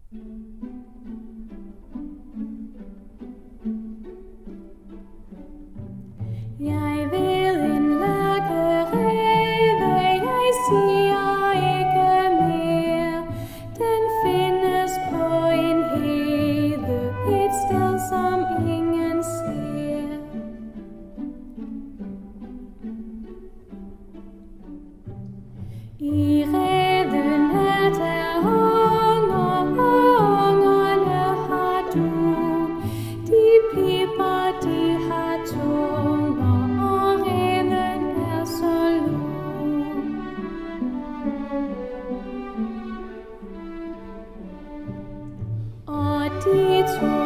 Jeg ved en lærkerede, jeg siger ikke mere. Den findes på en hede, et sted som ingen ser. I reden er der unger, og ungerne har du. De piber, de har tunger, og reden er så lun. Og de to